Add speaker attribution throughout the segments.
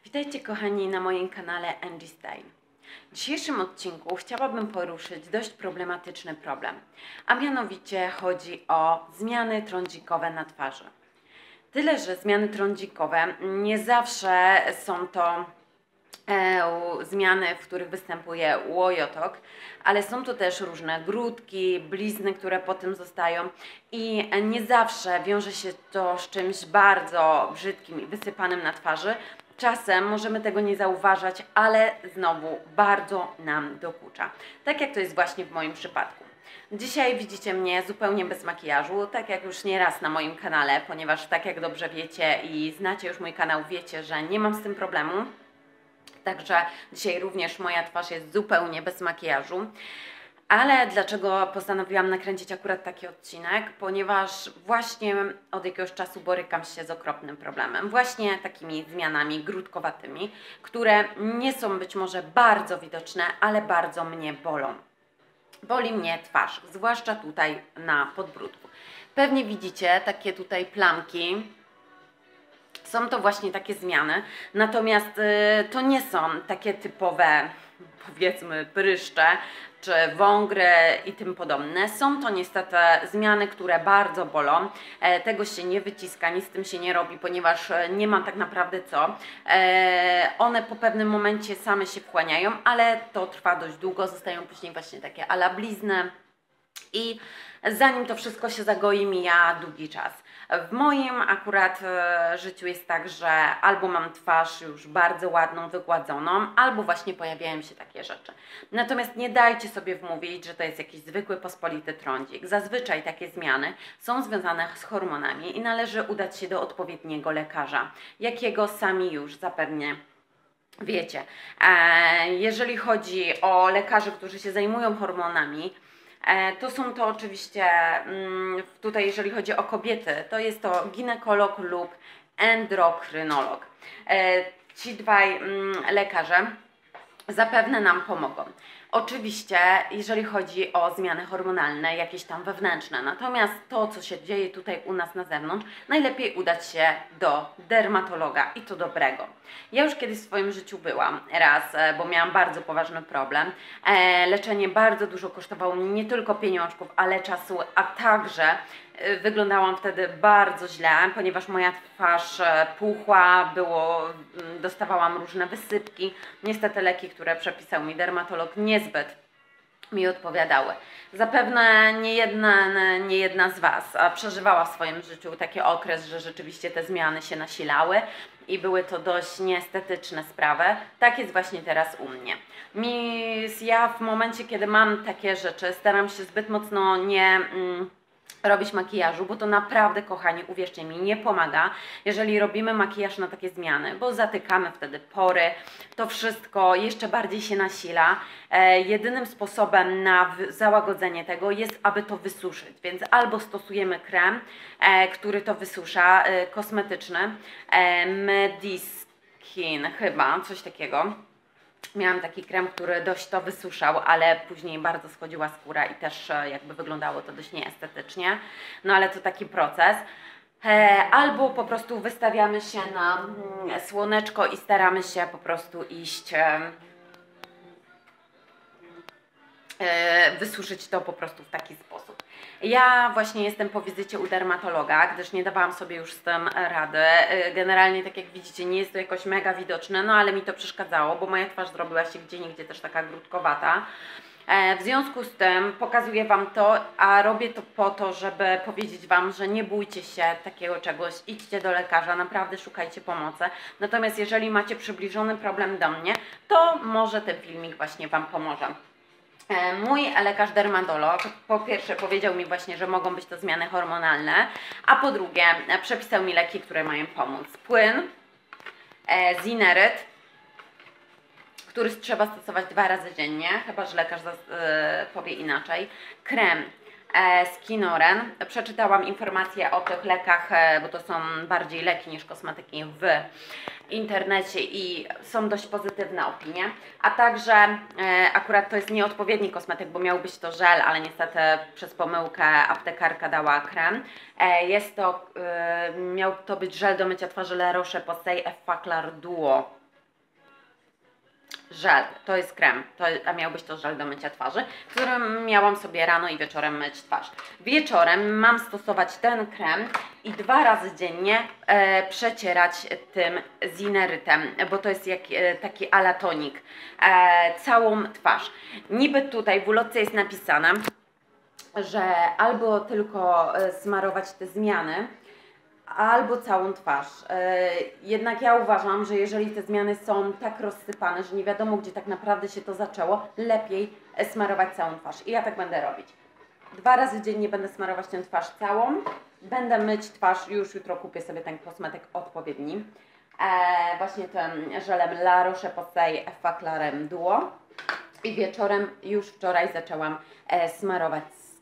Speaker 1: Witajcie kochani na moim kanale Angie Style. W dzisiejszym odcinku chciałabym poruszyć dość problematyczny problem, a mianowicie chodzi o zmiany trądzikowe na twarzy. Tyle, że zmiany trądzikowe nie zawsze są to zmiany, w których występuje łojotok, ale są to też różne grudki, blizny, które po tym zostają i nie zawsze wiąże się to z czymś bardzo brzydkim i wysypanym na twarzy. Czasem możemy tego nie zauważać, ale znowu bardzo nam dokucza. Tak jak to jest właśnie w moim przypadku. Dzisiaj widzicie mnie zupełnie bez makijażu, tak jak już nieraz na moim kanale, ponieważ tak jak dobrze wiecie i znacie już mój kanał, wiecie, że nie mam z tym problemu. Także dzisiaj również moja twarz jest zupełnie bez makijażu. Ale dlaczego postanowiłam nakręcić akurat taki odcinek? Ponieważ właśnie od jakiegoś czasu borykam się z okropnym problemem. Właśnie takimi zmianami grudkowatymi, które nie są być może bardzo widoczne, ale bardzo mnie bolą. Boli mnie twarz, zwłaszcza tutaj na podbródku. Pewnie widzicie takie tutaj plamki. Są to właśnie takie zmiany, natomiast to nie są takie typowe, powiedzmy, pryszcze czy wągry i tym podobne. Są to niestety zmiany, które bardzo bolą. Tego się nie wyciska, nic z tym się nie robi, ponieważ nie ma tak naprawdę co. One po pewnym momencie same się wchłaniają, ale to trwa dość długo, zostają później właśnie takie ala blizny i zanim to wszystko się zagoi, mija długi czas. W moim akurat życiu jest tak, że albo mam twarz już bardzo ładną, wygładzoną, albo właśnie pojawiają się takie rzeczy. Natomiast nie dajcie sobie wmówić, że to jest jakiś zwykły, pospolity trądzik. Zazwyczaj takie zmiany są związane z hormonami i należy udać się do odpowiedniego lekarza, jakiego sami już zapewne wiecie. Jeżeli chodzi o lekarzy, którzy się zajmują hormonami, to są to oczywiście, tutaj jeżeli chodzi o kobiety, to jest to ginekolog lub endokrynolog. Ci dwaj lekarze zapewne nam pomogą. Oczywiście, jeżeli chodzi o zmiany hormonalne, jakieś tam wewnętrzne, natomiast to, co się dzieje tutaj u nas na zewnątrz, najlepiej udać się do dermatologa i to dobrego. Ja już kiedyś w swoim życiu byłam raz, bo miałam bardzo poważny problem. Leczenie bardzo dużo kosztowało mnie nie tylko pieniążków, ale czasu, a także wyglądałam wtedy bardzo źle, ponieważ moja twarz puchła, dostawałam różne wysypki. Niestety leki, które przepisał mi dermatolog, niezbyt mi odpowiadały. Zapewne nie jedna z Was przeżywała w swoim życiu taki okres, że rzeczywiście te zmiany się nasilały i były to dość nieestetyczne sprawy. Tak jest właśnie teraz u mnie. Ja w momencie, kiedy mam takie rzeczy, staram się zbyt mocno nie robić makijażu, bo to naprawdę, kochani, uwierzcie mi, nie pomaga, jeżeli robimy makijaż na takie zmiany, bo zatykamy wtedy pory, to wszystko jeszcze bardziej się nasila. Jedynym sposobem na załagodzenie tego jest, aby to wysuszyć, więc albo stosujemy krem, który to wysusza, kosmetyczny, Mediskin chyba, coś takiego. Miałam taki krem, który dość to wysuszał, ale później bardzo schodziła skóra i też jakby wyglądało to dość nieestetycznie. No ale to taki proces. Albo po prostu wystawiamy się na słoneczko i staramy się po prostu iść, wysuszyć to po prostu w taki sposób. Ja właśnie jestem po wizycie u dermatologa, gdyż nie dawałam sobie już z tym rady. Generalnie, tak jak widzicie, nie jest to jakoś mega widoczne, no ale mi to przeszkadzało, bo moja twarz zrobiła się gdzieniegdzie też taka grudkowata. W związku z tym pokazuję Wam to, a robię to po to, żeby powiedzieć Wam, że nie bójcie się takiego czegoś, idźcie do lekarza, naprawdę szukajcie pomocy. Natomiast jeżeli macie przybliżony problem do mnie, to może ten filmik właśnie Wam pomoże. Mój lekarz dermatolog po pierwsze powiedział mi właśnie, że mogą być to zmiany hormonalne, a po drugie przepisał mi leki, które mają pomóc. Płyn Zineryt, który trzeba stosować 2 razy dziennie, chyba że lekarz powie inaczej. Krem Skinoren. Przeczytałam informacje o tych lekach, bo to są bardziej leki niż kosmetyki, w internecie i są dość pozytywne opinie, a także akurat to jest nieodpowiedni kosmetyk, bo miał być to żel, ale niestety przez pomyłkę aptekarka dała krem. Miał to być żel do mycia twarzy La Roche-Posay Effaclar Duo. żel, to jest krem, a miał być to żel do mycia twarzy, którym miałam sobie rano i wieczorem myć twarz. Wieczorem mam stosować ten krem i 2 razy dziennie przecierać tym zinerytem, bo to jest taki alatonik, całą twarz. Niby tutaj w ulotce jest napisane, że albo tylko smarować te zmiany, albo całą twarz. Jednak ja uważam, że jeżeli te zmiany są tak rozsypane, że nie wiadomo, gdzie tak naprawdę się to zaczęło, lepiej smarować całą twarz. I ja tak będę robić. 2 razy dziennie będę smarować tę twarz całą. Będę myć twarz, już jutro kupię sobie ten kosmetyk odpowiedni. Właśnie tym żelem La Roche-Posay Faclarem Duo. I wieczorem, już wczoraj zaczęłam smarować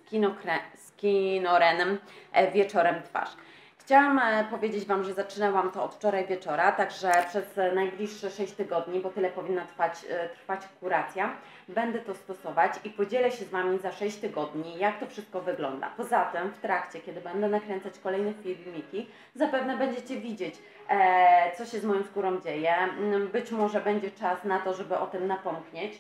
Speaker 1: Skinorenem wieczorem twarz. Chciałam powiedzieć Wam, że zaczynałam to od wczoraj wieczora, także przez najbliższe 6 tygodni, bo tyle powinna trwać kuracja, będę to stosować i podzielę się z Wami za 6 tygodni, jak to wszystko wygląda. Poza tym w trakcie, kiedy będę nakręcać kolejne filmiki, zapewne będziecie widzieć, co się z moją skórą dzieje. Być może będzie czas na to, żeby o tym napomknieć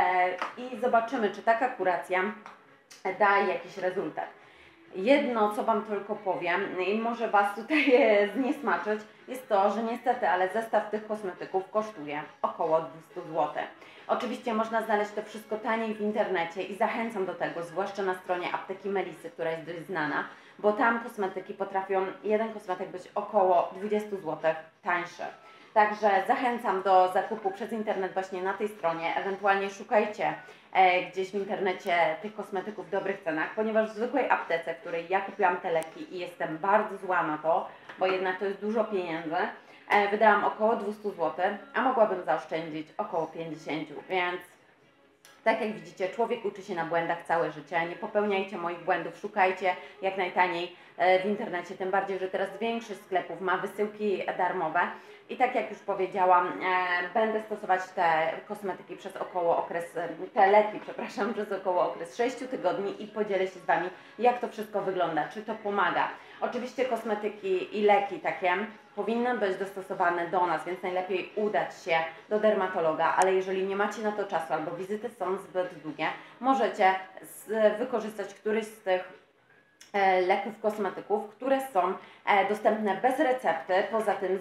Speaker 1: i zobaczymy, czy taka kuracja daje jakiś rezultat. Jedno, co Wam tylko powiem i może Was tutaj zniesmaczyć, jest to, że niestety, ale zestaw tych kosmetyków kosztuje około 200 zł. Oczywiście można znaleźć to wszystko taniej w internecie i zachęcam do tego, zwłaszcza na stronie Apteki Melisy, która jest dość znana, bo tam kosmetyki potrafią, jeden kosmetyk być około 20 zł tańszy. Także zachęcam do zakupu przez internet właśnie na tej stronie, ewentualnie szukajcie gdzieś w internecie tych kosmetyków w dobrych cenach, ponieważ w zwykłej aptece, w której ja kupiłam te leki i jestem bardzo zła na to, bo jednak to jest dużo pieniędzy, wydałam około 200 zł, a mogłabym zaoszczędzić około 50, więc tak jak widzicie, człowiek uczy się na błędach całe życie, nie popełniajcie moich błędów, szukajcie jak najtaniej w internecie, tym bardziej, że teraz większość sklepów ma wysyłki darmowe i tak jak już powiedziałam, będę stosować te kosmetyki przez te leki, przepraszam, przez około okres 6 tygodni i podzielę się z Wami, jak to wszystko wygląda, czy to pomaga. Oczywiście kosmetyki i leki takie powinny być dostosowane do nas, więc najlepiej udać się do dermatologa, ale jeżeli nie macie na to czasu albo wizyty są zbyt długie, możecie wykorzystać któryś z tych leków, kosmetyków, które są dostępne bez recepty, poza tym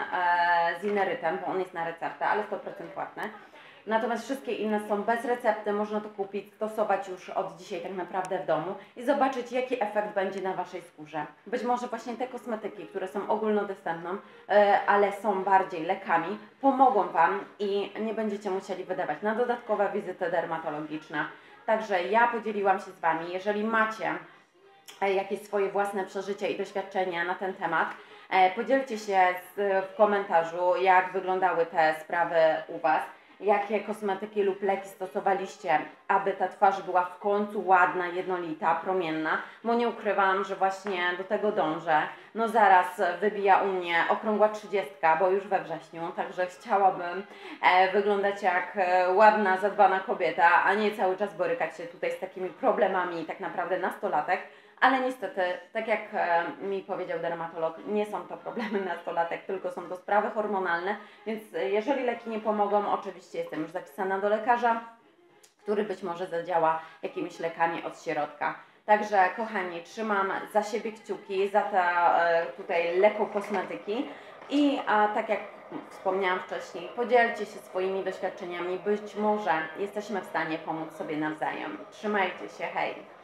Speaker 1: zinerytem, bo on jest na receptę, ale 100% płatny. Natomiast wszystkie inne są bez recepty, można to kupić, stosować już od dzisiaj tak naprawdę w domu i zobaczyć, jaki efekt będzie na Waszej skórze. Być może właśnie te kosmetyki, które są ogólnodostępne, ale są bardziej lekami, pomogą Wam i nie będziecie musieli wydawać na dodatkowe wizyty dermatologiczne. Także ja podzieliłam się z Wami. Jeżeli macie jakieś swoje własne przeżycia i doświadczenia na ten temat, podzielcie się w komentarzu, jak wyglądały te sprawy u Was. Jakie kosmetyki lub leki stosowaliście, aby ta twarz była w końcu ładna, jednolita, promienna, bo nie ukrywam, że właśnie do tego dążę. No zaraz wybija u mnie okrągła 30, bo już we wrześniu, także chciałabym wyglądać jak ładna, zadbana kobieta, a nie cały czas borykać się tutaj z takimi problemami tak naprawdę nastolatek. Ale niestety, tak jak mi powiedział dermatolog, nie są to problemy nastolatek, tylko są to sprawy hormonalne, więc jeżeli leki nie pomogą, oczywiście jestem już zapisana do lekarza, który być może zadziała jakimiś lekami od środka. Także kochani, trzymam za siebie kciuki, za te tutaj lekokosmetyki i tak jak wspomniałam wcześniej, podzielcie się swoimi doświadczeniami, być może jesteśmy w stanie pomóc sobie nawzajem. Trzymajcie się, hej!